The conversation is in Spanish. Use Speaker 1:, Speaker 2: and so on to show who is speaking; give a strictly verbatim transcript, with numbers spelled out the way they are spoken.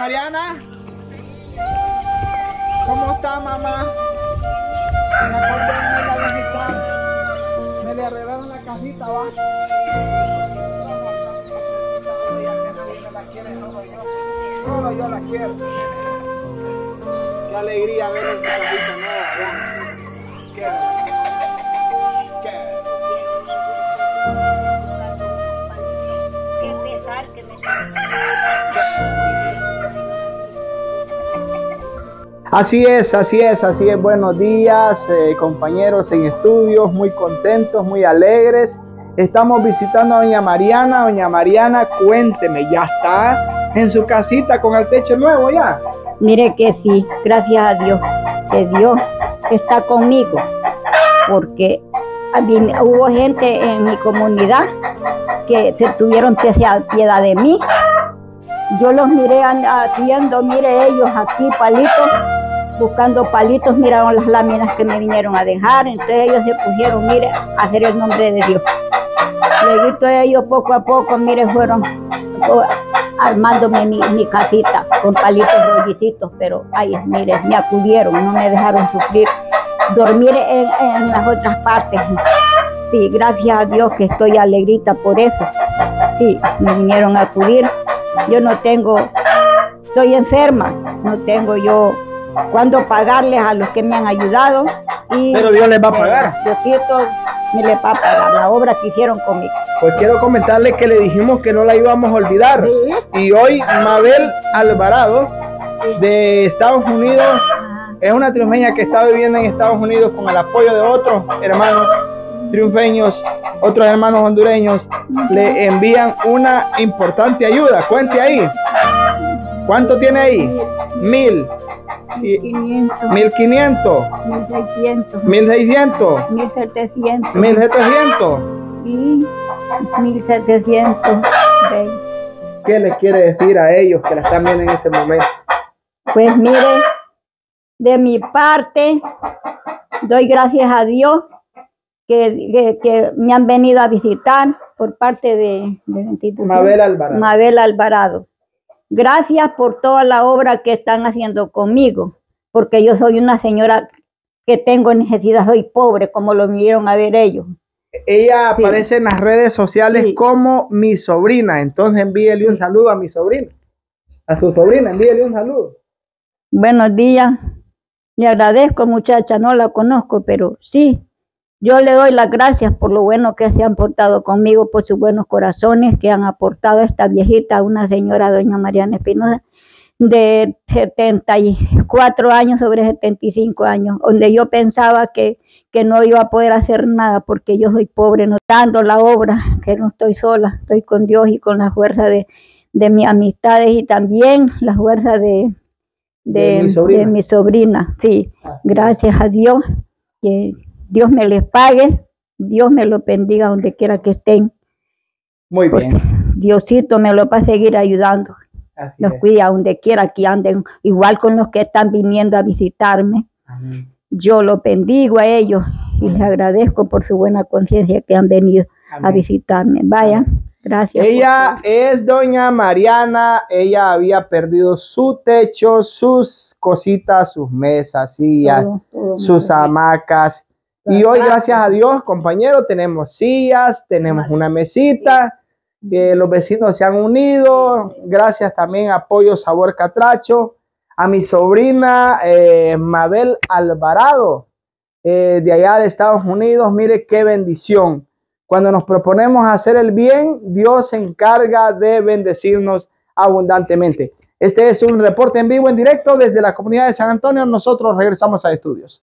Speaker 1: Mariana, ¿cómo está, mamá? Me acordé de mí la visita. Me le arreglaron la casita, va. Solo yo la quiero. Qué alegría ver esta casita nueva, ya. Qué, qué.
Speaker 2: Qué pesar que me...
Speaker 1: Así es, así es, así es. Buenos días, eh, compañeros en estudios, muy contentos, muy alegres. Estamos visitando a doña Mariana. Doña Mariana, cuénteme, ¿ya está en su casita con el techo nuevo ya?
Speaker 2: Mire que sí, gracias a Dios, que Dios está conmigo, porque hubo gente en mi comunidad que se tuvieron piedad de mí. Yo los miré haciendo, mire ellos aquí palitos, buscando palitos, miraron las láminas que me vinieron a dejar, entonces ellos se pusieron, mire, a hacer el nombre de Dios. Luego ellos poco a poco, mire, fueron armándome mi, mi casita con palitos rollicitos, pero ay, mire, me acudieron, no me dejaron sufrir, dormir en, en las otras partes. Sí, gracias a Dios que estoy alegrita por eso. Sí, me vinieron a acudir. Yo no tengo, estoy enferma, no tengo yo cuándo pagarles a los que me han ayudado. Y
Speaker 1: pero Dios les va a pagar.
Speaker 2: Diosito me les va a pagar la obra que hicieron conmigo.
Speaker 1: Pues quiero comentarles que le dijimos que no la íbamos a olvidar. ¿Sí? Y hoy Mabel Alvarado, sí, de Estados Unidos, es una triunfeña que está viviendo en Estados Unidos con el apoyo de otros hermanos triunfeños, otros hermanos hondureños, le envían una importante ayuda. Cuente ahí. ¿Cuánto tiene ahí? Mil.
Speaker 2: Mil quinientos.
Speaker 1: Mil quinientos.
Speaker 2: Mil seiscientos.
Speaker 1: Mil seiscientos.
Speaker 2: Mil setecientos.
Speaker 1: Mil setecientos.
Speaker 2: Y mil setecientos.
Speaker 1: ¿Qué les quiere decir a ellos que la están viendo en este momento?
Speaker 2: Pues mire, de mi parte, doy gracias a Dios que, que, que me han venido a visitar por parte de, de
Speaker 1: Mabel Alvarado.
Speaker 2: Mabel Alvarado. Gracias por toda la obra que están haciendo conmigo, porque yo soy una señora que tengo necesidad, soy pobre, como lo vinieron a ver ellos.
Speaker 1: Ella aparece sí en las redes sociales sí como mi sobrina, entonces envíele un
Speaker 2: sí
Speaker 1: saludo a mi sobrina, a su sobrina, envíele un saludo.
Speaker 2: Buenos días, le agradezco, muchacha, no la conozco, pero sí, yo le doy las gracias por lo bueno que se han portado conmigo, por sus buenos corazones que han aportado a esta viejita, una señora, doña Mariana Espinosa, de setenta y cuatro años sobre setenta y cinco años, donde yo pensaba que, que no iba a poder hacer nada porque yo soy pobre, no dando la obra, que no estoy sola, estoy con Dios y con la fuerza de, de mis amistades y también la fuerza de, de, de, mi, sobrina. de mi sobrina. Sí, gracias a Dios, que Dios me les pague, Dios me los bendiga donde quiera que estén.
Speaker 1: Muy bien.
Speaker 2: Diosito me lo va a seguir ayudando. Así los es. Cuida donde quiera que anden, igual con los que están viniendo a visitarme. Amén. Yo los bendigo a ellos y les agradezco por su buena conciencia que han venido Amén. A visitarme. Vaya, Amén. Gracias.
Speaker 1: Ella es doña Mariana, ella había perdido su techo, sus cositas, sus mesas, sillas, todo, todo sus hamacas. Y hoy, gracias a Dios, compañeros, tenemos sillas, tenemos una mesita, que los vecinos se han unido, gracias también a Pollo Sabor Catracho, a mi sobrina eh, Mabel Alvarado, eh, de allá de Estados Unidos. Mire qué bendición. Cuando nos proponemos hacer el bien, Dios se encarga de bendecirnos abundantemente. Este es un reporte en vivo, en directo desde la comunidad de San Antonio. Nosotros regresamos a estudios.